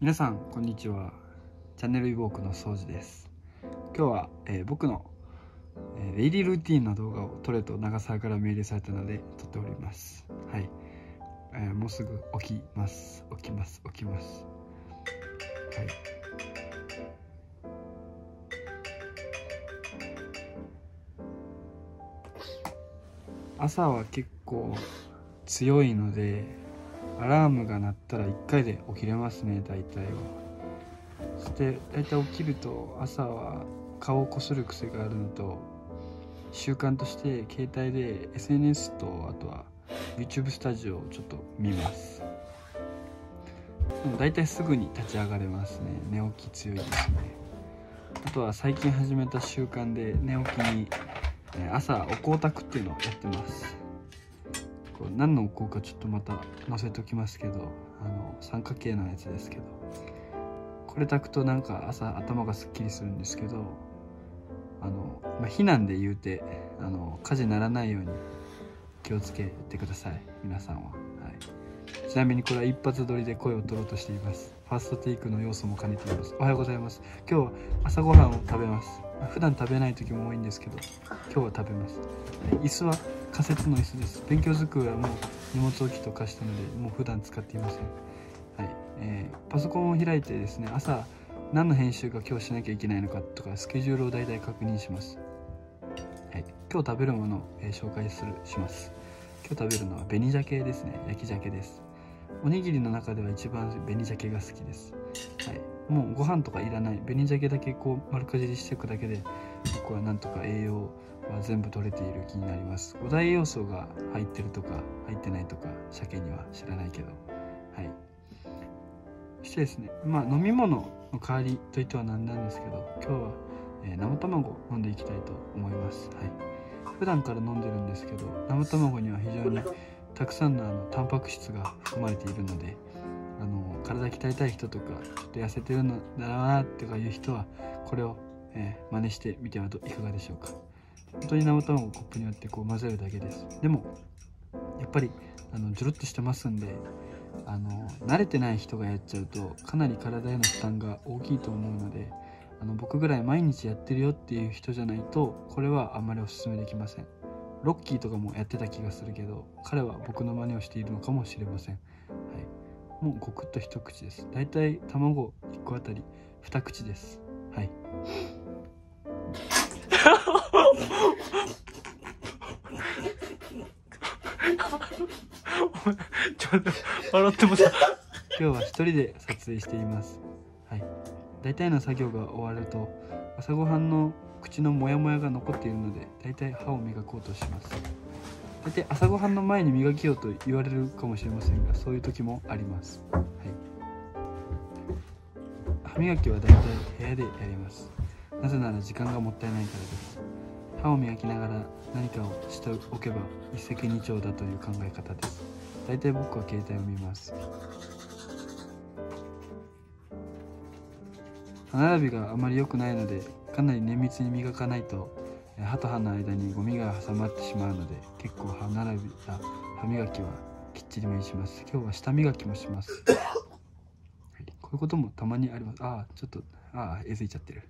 皆さんこんにちは。チャンネルイボークの掃除です。今日は、僕の、デイリールーティンの動画を撮れと長澤から命令されたので撮っております。はい、もうすぐ起きます。はい。朝は結構強いのでアラームが鳴ったら1回で起きれますね、大体は。そして大体起きると朝は顔をこする癖があるのと、習慣として携帯で SNS とあとは YouTube スタジオをちょっと見ます。でも大体すぐに立ち上がれますね。寝起き強いですね。あとは最近始めた習慣で寝起きに朝お香炊くっていうのをやってます。こう何のお香かちょっとまた載せておきますけど、三角形のやつですけど、これ炊くとなんか朝頭がすっきりするんですけど、避難で言うて火事にならないように気をつけてください、皆さんは。はい、ちなみにこれは一発撮りで声を取ろうとしています。ファーストテイクの要素も兼ねています。おはようございます。今日は朝ごはんを食べます。普段食べない時も多いんですけど、今日は食べます。椅子は仮設の椅子です。勉強机はもう荷物置きと化したのでもう普段使っていません。はい、パソコンを開いてですね、朝何の編集が今日しなきゃいけないのかとかスケジュールを大体確認します。はい、今日食べるものを、紹介します。今日食べるのは紅鮭ですね。焼き鮭です。おにぎりの中では一番紅鮭が好きです。はい、もうご飯とかいらない、紅鮭だけこう丸かじりしていくだけで僕はなんとか栄養は全部取れている気になります。5大栄養素が入ってるとか入ってないとか鮭には知らないけど、はい。そしてですね、飲み物の代わりといってはなんなんですけど、今日は、生卵を飲んでいきたいと思います。はい、普段から飲んでるんですけど、生卵には非常にたくさんのタンパク質が含まれているので、体鍛えたい人とかちょっと痩せてるのだなっていう人はこれを、真似してみてはいかがでしょうか。本当に生卵をコップに割ってこう混ぜるだけです。でもやっぱりジュルッとしてますんで、慣れてない人がやっちゃうとかなり体への負担が大きいと思うので、僕ぐらい毎日やってるよっていう人じゃないとこれはあんまりおすすめできません。ロッキーとかもやってた気がするけど、彼は僕の真似をしているのかもしれません。はい、もうごくっと一口です。だいたい卵1個あたり2口です。はい。ちょっと笑ってもさ、今日は一人で撮影しています。はい、大体の作業が終わると朝ごはんの口のモヤモヤが残っているので、大体歯を磨こうとします。大体朝ごはんの前に磨きようと言われるかもしれませんが、そういう時もあります。はい、歯磨きは大体部屋でやります。なぜなら時間がもったいないからです。歯を磨きながら何かをしておけば一石二鳥だという考え方です。大体僕は携帯を見ます。歯並びがあまり良くないので、かなり綿密に磨かないと歯と歯の間にゴミが挟まってしまうので、結構歯並びや歯磨きはきっちりめにします。今日は舌磨きもします。はい、こういうこともたまにあります。ちょっとえずいちゃってる。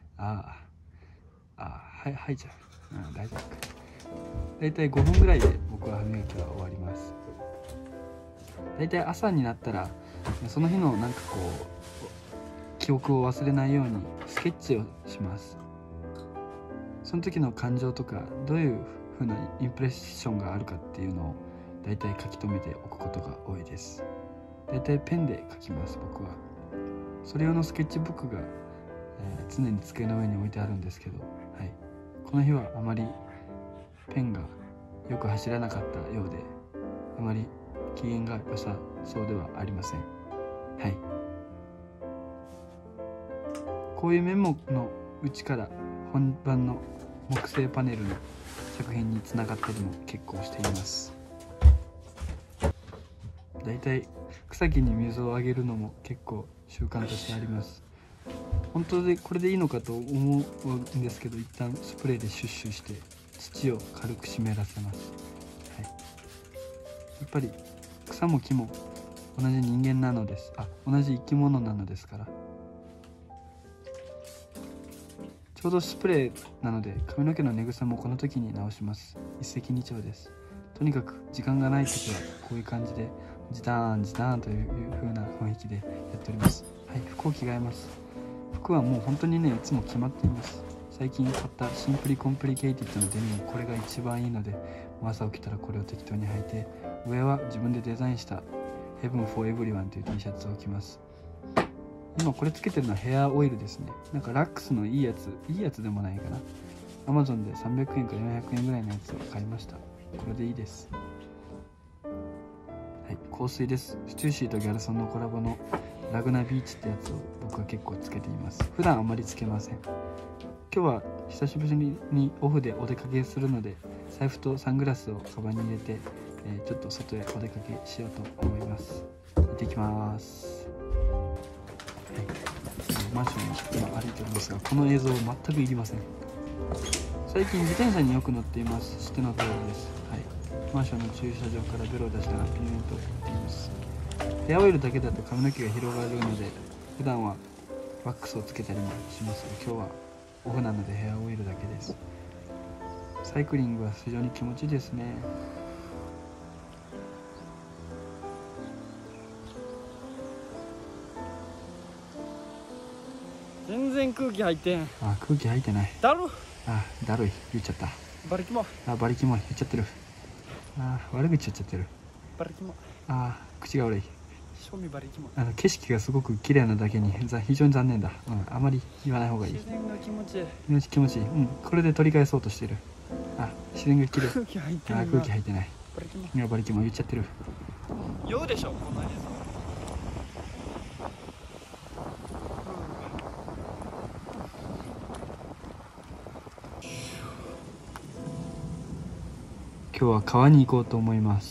はいじゃあ、大丈夫か。だいたい5分ぐらいで僕は歯磨きは終わります。だいたい朝になったらその日のなんかこう記憶を忘れないようにスケッチをします。その時の感情とかどういう風なインプレッションがあるかっていうのをだいたい書き留めておくことが多いです。だいたいペンで書きます。僕はそれ用のスケッチブックが、常に机の上に置いてあるんですけど、はい、この日はあまりペンがよく走らなかったようで、あまり機嫌が良さそうではありません。はい、こういうメモのうちから本番の木製パネルの作品につながったりも結構しています。だいたい草木に水をあげるのも結構習慣としてあります。本当でこれでいいのかと思うんですけど、一旦スプレーでシュッシュして土を軽く湿らせます。はい、やっぱり草も木も同じ人間なのです。同じ生き物なのですから。ちょうどスプレーなので髪の毛の寝癖もこの時に直します。一石二鳥です。とにかく時間がない時はこういう感じでジターンジターンという風な雰囲気でやっております。はい、服を着替えます。服はもう本当にね、いつも決まっています。最近買ったシンプリコンプリケイティッドのデニム、これが一番いいので、朝起きたらこれを適当に履いて、上は自分でデザインしたHeaven for Everyone という T シャツを着ます。今これつけてるのはヘアオイルですね。なんかラックスのいいやつでもないかな。Amazon で300円か400円ぐらいのやつを買いました。これでいいです。はい、香水です。スチューシーとギャルソンのコラボのラグナビーチってやつを僕は結構つけています。普段あまりつけません。今日は久しぶりにオフでお出かけするので、財布とサングラスをカバンに入れて、ちょっと外へお出かけしようと思います。行ってきます。はい、マンションに今歩いておりますが、この映像全くいりません。最近自転車によく乗っています。知っての通りです。はい、マンションの駐車場からベロを出しながらピンメントを振っています。ヘアオイルだけだと髪の毛が広がるので、普段はワックスをつけたりもしますが、今日はオフなのでヘアオイルだけです。サイクリングは非常に気持ちいいですね。 全然空気入ってん。 空気入ってない。 だる。 だるい言っちゃった。 バリキモ。 バリキモい言っちゃってる。悪口言っちゃってる。 バリキモ。 口が悪い。 正味バリキモ。 景色がすごく綺麗なだけに非常に残念だ。あまり言わない方がいい。 自然が気持ちいい。 気持ちいい。これで取り返そうとしてる。自然が綺麗。 空気入ってない。 空気入ってない。 バリキモ。 バリキモ言っちゃってる。 酔うでしょこの映像。 今日は川に行こうと思います。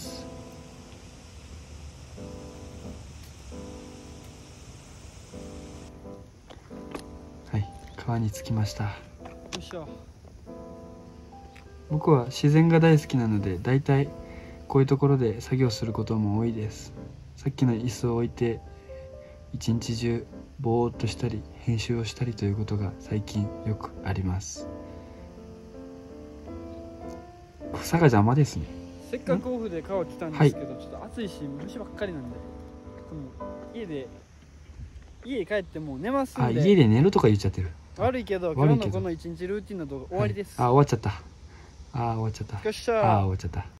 はい、川に着きました。 よいしょ。 僕は自然が大好きなので、だいたいこういうところで作業することも多いです。さっきの椅子を置いて一日中ぼーっとしたり編集をしたりということが最近よくあります。草が邪魔ですね。 せっかくオフで川来たんですけど、ちょっと暑いし虫ばっかりなんで、家帰ってもう寝ますんで。 家で寝るとか言っちゃってる。 悪いけど今日のこの一日ルーティンの動画終わりです。 終わっちゃった。終わっちゃった。 よっしゃー。 終わっちゃった。